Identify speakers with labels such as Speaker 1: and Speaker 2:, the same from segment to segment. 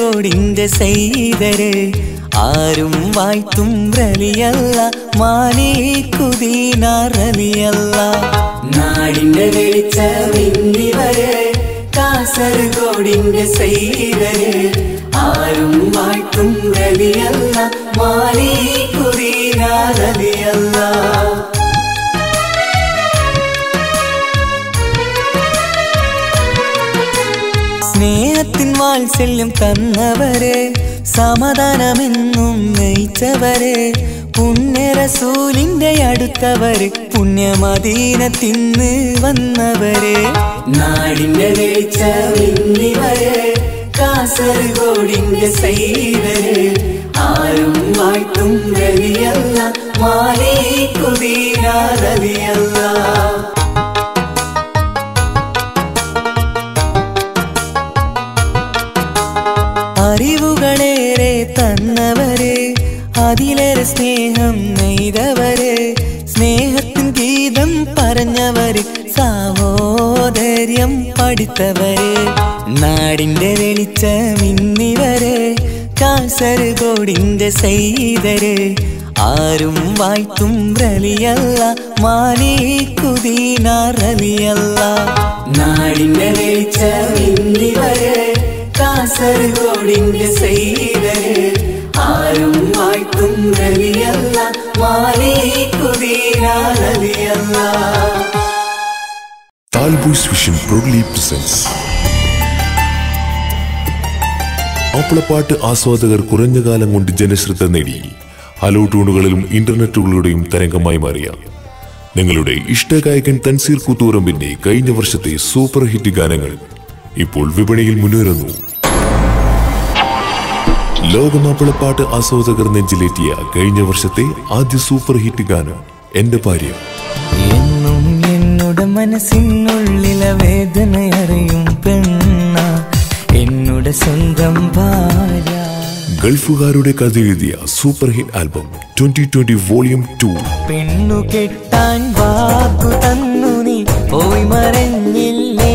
Speaker 1: കാസർഗോഡിന്റെ സൈതര് ആരും വായ്ത്തും റലിയല്ല മാലിക്കുദീനാർ റലിയല്ല നാടിന്റെ വെളിച്ചമിന്നിവര് കാസർഗോഡിന്റെ സൈതര് ആരും വായ്ത്തും റലിയല്ല മാലിക്കുദീനാർ റലിയല്ല സ്നേഹത്തിൻ വാത്സല്യം തന്നവരെ സമാധാനമെന്നും നയിച്ചവരെ പുണ്യ റസൂലിന്റെ അടുത്തവര് പുണ്യമദീനത്തിന്ന് വന്നവരെ നാടിന്റെ വെളിച്ചമിന്നിവരെ കാസർഗോഡിന്റെ സൈതര് ആരും വായ്ത്തും റലിയല്ല മാലിക്കുദീനാർ റലിയല്ല അറിവുകളേറെ തന്നവര് അതിലേറെ സ്നേഹം നെയ്തവര് സ്നേഹത്തിൻ ഗീതം പറഞ്ഞവര് സഹോദര്യം പഠിത്തവര് നാടിന്റെ വെളിച്ചമിന്നിവര് കാസർഗോഡിന്റെ സൈതര് ആരും വായ്ത്തും റലിയല്ല മാലിക്കുദീനാർ റലിയല്ല നാടിന്റെ വെളിച്ചമിന്നിവര് കാസർഗോഡിന്റെ സൈതര് ആരും വായ്ത്തും റലിയല്ല മാലിക്കുദീനാർ റലിയല്ല
Speaker 2: താൽബോയ്സ് വിഷൻ പ്രൗഡ്ലി പ്രസൻസ് മാപ്പിളപ്പാട്ട് ആസ്വാദകർ കുറഞ്ഞ കാലം കൊണ്ട് ജനശ്രദ്ധ നേടി ഹലോ ട്യൂണുകളിലും ഇന്റർനെറ്റുകളുടെയും തരംഗമായി മാറിയ നിങ്ങളുടെ ഇഷ്ടഗായകൻ തൻസീർ കൂത്തുപറമ്പിന്റെ കഴിഞ്ഞ വർഷത്തെ സൂപ്പർ ഹിറ്റ് ഗാനങ്ങൾ ഇപ്പോൾ വിപണിയിൽ മുന്നേറുന്നു. ലോക മാപ്പിളപ്പാട്ട് ആസ്വാദകർ നെഞ്ചിലേറ്റിയ കഴിഞ്ഞ വർഷത്തെ ആദ്യ സൂപ്പർ ഹിറ്റ് ഗാനം എന്റെ ഭാര്യ.
Speaker 1: എന്നും എന്നോട് മനസ്സിനുള്ളിലെ വേദന അറിയും പെണ്ണ എന്നോട് സ്വന്തം ഭാര്യ.
Speaker 2: ഗൾഫുകാരുടെ കഥ എഴുതിയ സൂപ്പർ ഹിറ്റ് ആൽബം 2020 വോളിയം 2.
Speaker 1: പെണ്ണു കെട്ടാൻ വാക്കു തന്നു നീ പോയി മറഞ്ഞില്ലേ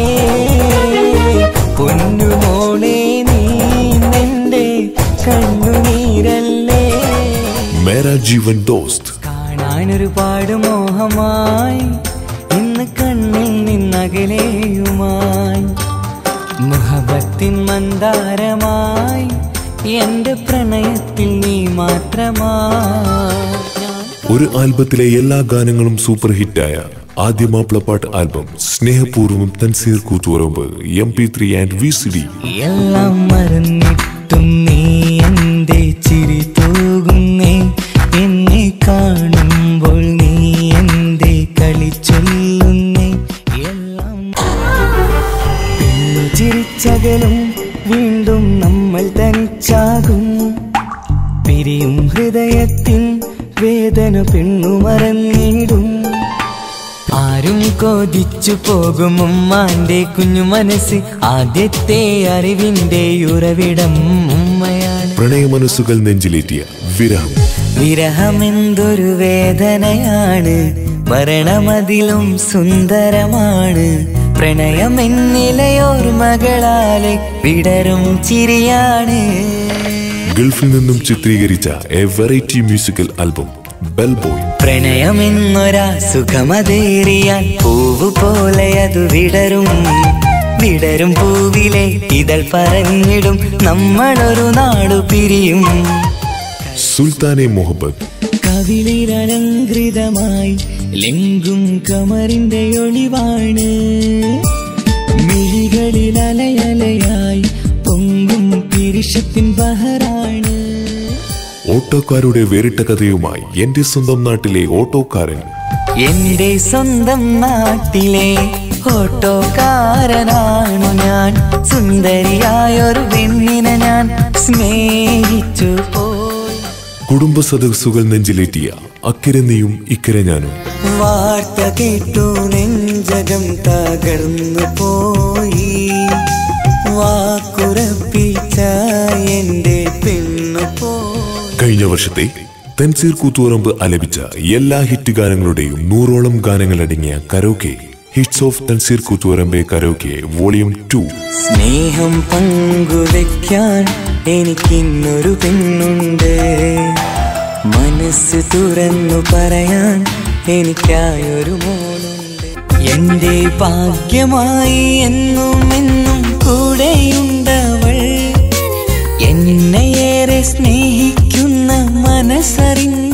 Speaker 1: പൊന്നു മോളെ നീ നിന്റെ കണ്ണുനീരല്ലേ.
Speaker 2: മേരാ ജീവൻ ദോസ്ത്
Speaker 1: കാണാനൊരുപാട് മോഹമായി ഇന്ന് കണ്ണിൽ നിന്നകലെയുമായി മുഹബത്തിൻ മന്ദാരമായി എന്റെ പ്രണയത്തിൽ നീ മാത്രമായി.
Speaker 2: ഒരു ആൽബത്തിലെ എല്ലാ ഗാനങ്ങളും സൂപ്പർ ഹിറ്റായ ആദ്യ മാപ്പിളപ്പാട്ട് ആൽബം സ്നേഹപൂർവ്വം Thanseer Koothuparamba MP3 and VCD.
Speaker 1: എല്ലാം മറന്നിട്ടും നീ എന്റെ ചിരി തൂകുന്നേ എന്നെ കാണുമ്പോൾ നീ എന്റെ കളി ചൊല്ലുന്നേ. എല്ലാം പെണ്ണു ചിരിച്ചകലും വീണ്ടും നമ്മൾ തനിച്ചാകും പിരിയും ഹൃദയത്തിൻ വേദന പെണ്ണു മറന്നിടും. ആരും കൊതിച്ചു പോകും ഉമ്മാന്റെ കുഞ്ഞു മനസ്സ് ആദ്യത്തെ അറിവിന്റെ ഉറവിടം ഉമ്മയാണ്.
Speaker 2: പ്രണയ മനസ്സുകൾ നെഞ്ചിലേറ്റിയ വിരഹം.
Speaker 1: വിരഹമെന്തൊരു വേദനയാണ് മരണമതിലും സുന്ദരമാണ്. പ്രണയമെന്നിലയോർമകളാലെ വിടരും ചിരിയാണ്.
Speaker 2: ഗൾഫിൽ നിന്നും ചിത്രീകരിച്ച a variety musical album bell boy.
Speaker 1: പ്രണയമെന്നൊരാ സുഖമതേറിയാൽ പൂവ് പോലെ അത് വിടരും വിടരും പൂവിലെ ഇതൾ പറഞ്ഞിടും നമ്മളൊരു നാടു പിരിയും.
Speaker 2: സുൽത്താനെ മുഹബത്ത്.
Speaker 1: കവിളിലലങ്കൃതമായി ലെങ്കും കമറിന്റെ ഒളിവാണ് മിഴികളിൽ അലയലയായി പൊങ്കും പിരിശത്തിൻ ബഹറാണ്.
Speaker 2: ഓട്ടോക്കാരുടെ വേറിട്ട കഥയുമായി എന്റെ സ്വന്തം നാട്ടിലെ ഓട്ടോക്കാരൻ.
Speaker 1: എന്റെ സ്വന്തം നാട്ടിലെ ഓട്ടോക്കാരനാണു ഞാൻ. സുന്ദരിയായൊരു പെണ്ണിനെ ഞാൻ സ്നേഹിച്ചു പോയി.
Speaker 2: കുടുംബ സദസ്സുകൾ നെഞ്ചിലേറ്റിയ അക്കരെ നീയും ഇക്കരെ ഞാനും.
Speaker 1: വാർത്ത കേട്ടു നെഞ്ചകം തകർന്നു പോയി വാക്കുറപ്പിച്ച എന്റെ പെണ്ണു പോയി.
Speaker 2: കഴിഞ്ഞ വർഷത്തെ തൻസീർ കൂത്തുപറമ്പ് ആലപിച്ച എല്ലാ ഹിറ്റ് ഗാനങ്ങളുടെയും 100ഓളം ഗാനങ്ങൾ അടങ്ങിയ karaoke hits of Thanseer Koothuparamba karaoke volume 2.
Speaker 1: സ്നേഹം പങ്കുവെക്കാൻ എനിക്കിന്നൊരു പെണ്ണുണ്ട്, മനസ്സ് തുറന്നു പറയാൻ എനിക്കായൊരു മോനുണ്ട്. എന്റെ ഭാഗ്യമായി എന്നും എന്നും കൂടെയുണ്ടവൾ, എന്നെയേറെ സ്നേഹിക്കുന്ന മനസ്സറിഞ്ഞ